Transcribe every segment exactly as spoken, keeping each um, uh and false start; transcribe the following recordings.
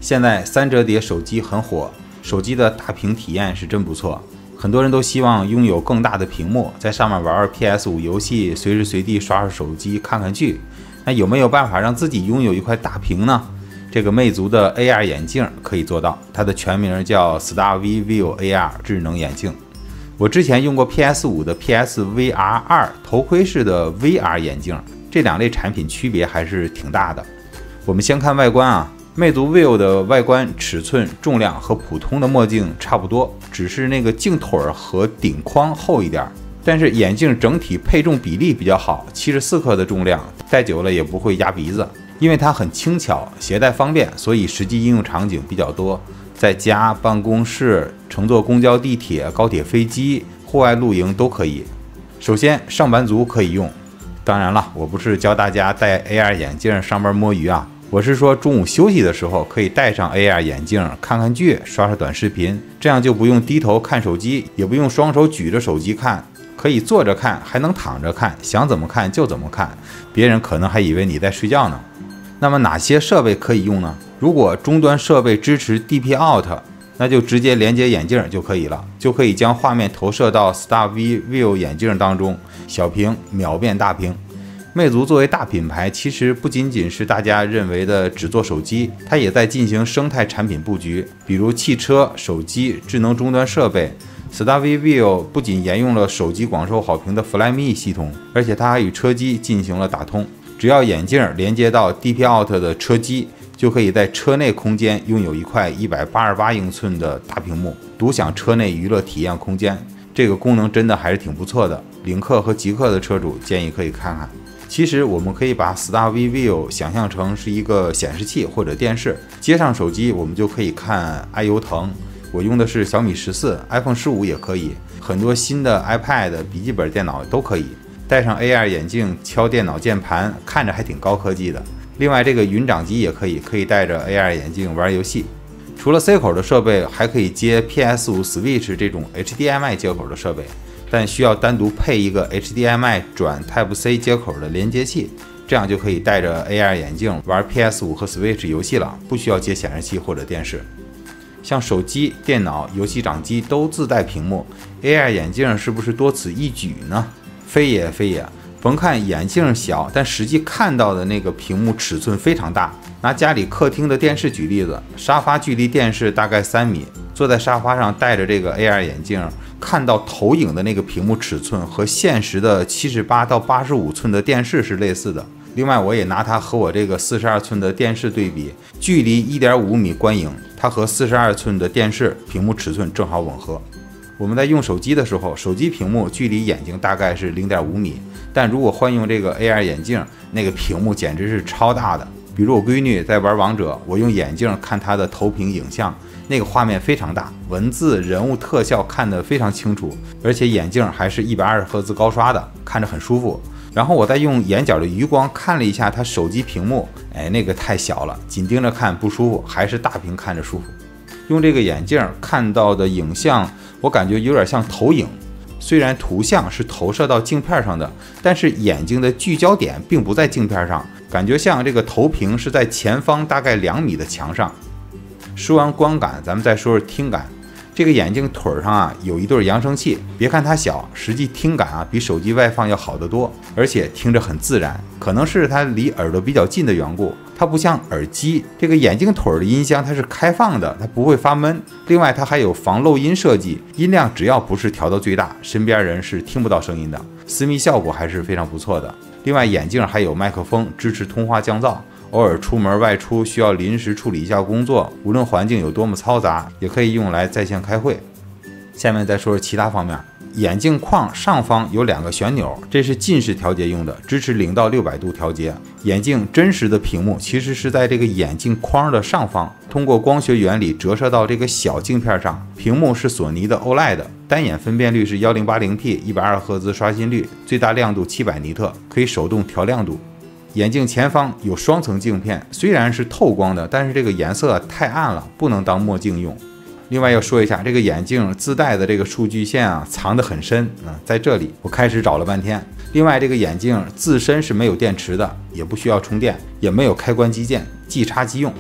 现在三折叠手机很火，手机的大屏体验是真不错，很多人都希望拥有更大的屏幕，在上面玩玩 P S 五 游戏，随时随地刷刷手机看看剧。那有没有办法让自己拥有一块大屏呢？这个魅族的 A R 眼镜可以做到，它的全名叫 StarV View A R 智能眼镜。我之前用过 P S 五 的 P S V R 二头盔式的 V R 眼镜，这两类产品区别还是挺大的。我们先看外观啊，魅族 View 的外观尺寸、重量和普通的墨镜差不多，只是那个镜腿和顶框厚一点。但是眼镜整体配重比例比较好，七十四克的重量，戴久了也不会压鼻子。因为它很轻巧，携带方便，所以实际应用场景比较多，在家、办公室、乘坐公交、地铁、高铁、飞机、户外露营都可以。首先，上班族可以用。当然了，我不是教大家戴 A R 眼镜上班摸鱼啊，我是说中午休息的时候可以戴上 A R 眼镜看看剧、刷刷短视频，这样就不用低头看手机，也不用双手举着手机看。可以坐着看，还能躺着看，想怎么看就怎么看，别人可能还以为你在睡觉呢。那么哪些设备可以用呢？如果终端设备支持 D P out， 那就直接连接眼镜就可以了，就可以将画面投射到 StarV View 眼镜当中，小屏秒变大屏。魅族作为大品牌，其实不仅仅是大家认为的只做手机，它也在进行生态产品布局，比如汽车、手机、智能终端设备。StarV View 不仅沿用了手机广受好评的 Flyme 系统，而且它还与车机进行了打通。只要眼镜连接到 D P out 的车机，就可以在车内空间拥有一块一百八十八英寸的大屏幕，独享车内娱乐体验空间。这个功能真的还是挺不错的，领克和极客的车主建议可以看看。其实我们可以把 StarV View 想象成是一个显示器或者电视，接上手机我们就可以看爱优腾。我用的是小米十四 ，iPhone 十五也可以，很多新的 iPad、笔记本电脑都可以。戴上 A R 眼镜敲电脑键盘，看着还挺高科技的。另外，这个云掌机也可以，可以戴着 A R 眼镜玩游戏。除了 C 口的设备，还可以接 P S 五 Switch 这种 H D M I 接口的设备，但需要单独配一个 H D M I 转 Type C 接口的连接器，这样就可以戴着 A R 眼镜玩 P S 五 和 Switch 游戏了，不需要接显示器或者电视。像手机、电脑、游戏掌机都自带屏幕 ，A R 眼镜是不是多此一举呢？非也非也，甭看眼镜小，但实际看到的那个屏幕尺寸非常大。拿家里客厅的电视举例子，沙发距离电视大概三米，坐在沙发上戴着这个 A R 眼镜，看到投影的那个屏幕尺寸和现实的七十八到八十五寸的电视是类似的。另外，我也拿它和我这个四十二寸的电视对比，距离 一点五米观影，它和四十二寸的电视屏幕尺寸正好吻合。我们在用手机的时候，手机屏幕距离眼睛大概是 零点五米，但如果换用这个 A R 眼镜，那个屏幕简直是超大的。比如我闺女在玩王者，我用眼镜看她的投屏影像，那个画面非常大，文字、人物特效看得非常清楚，而且眼镜还是一百二十赫兹高刷的，看着很舒服。然后我再用眼角的余光看了一下它手机屏幕，哎，那个太小了，紧盯着看不舒服，还是大屏看着舒服。用这个眼镜看到的影像，我感觉有点像投影，虽然图像是投射到镜片上的，但是眼睛的聚焦点并不在镜片上，感觉像这个投屏是在前方大概两米的墙上。说完观感，咱们再说说听感。这个眼镜腿上啊有一对扬声器，别看它小，实际听感啊比手机外放要好得多，而且听着很自然。可能是它离耳朵比较近的缘故，它不像耳机，这个眼镜腿的音箱它是开放的，它不会发闷。另外它还有防漏音设计，音量只要不是调到最大，身边人是听不到声音的，私密效果还是非常不错的。另外眼镜还有麦克风，支持通话降噪。偶尔出门外出需要临时处理一下工作，无论环境有多么嘈杂，也可以用来在线开会。下面再说说其他方面，眼镜框上方有两个旋钮，这是近视调节用的，支持零到六百度调节。眼镜真实的屏幕其实是在这个眼镜框的上方，通过光学原理折射到这个小镜片上。屏幕是索尼的 O L E D， 单眼分辨率是 一零八零P， 一百二十赫兹刷新率，最大亮度七百尼特，可以手动调亮度。眼镜前方有双层镜片，虽然是透光的，但是这个颜色太暗了，不能当墨镜用。另外要说一下，这个眼镜自带的这个数据线啊，藏得很深啊，在这里我开始找了半天。另外，这个眼镜自身是没有电池的，也不需要充电，也没有开关机键，即插即用。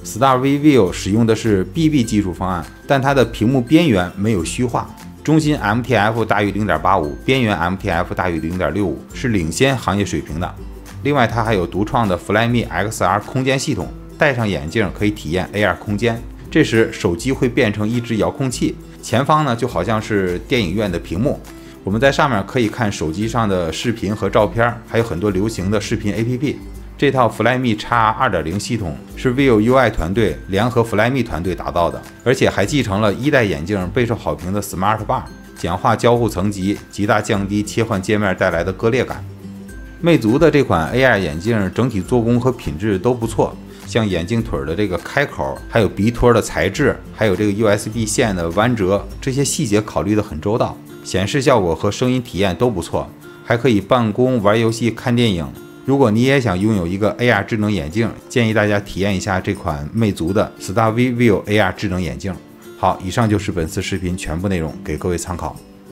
Starry View 使用的是 B B 技术方案，但它的屏幕边缘没有虚化，中心 M T F 大于 零点八五， 边缘 M T F 大于 零点六五， 是领先行业水平的。另外，它还有独创的 Flyme X R 空间系统，戴上眼镜可以体验 A R 空间。这时，手机会变成一只遥控器，前方呢就好像是电影院的屏幕。我们在上面可以看手机上的视频和照片，还有很多流行的视频 A P P。这套 Flyme X R 二点零 系统是 Vivo U I 团队联合 Flyme 团队打造的，而且还继承了一代眼镜备受好评的 Smart Bar， 简化交互层级，极大降低切换界面带来的割裂感。魅族的这款 A R 眼镜整体做工和品质都不错，像眼镜腿的这个开口，还有鼻托的材质，还有这个 U S B 线的弯折，这些细节考虑得很周到，显示效果和声音体验都不错，还可以办公、玩游戏、看电影。如果你也想拥有一个 A R 智能眼镜，建议大家体验一下这款魅族的 Starry View A R 智能眼镜。好，以上就是本次视频全部内容，给各位参考。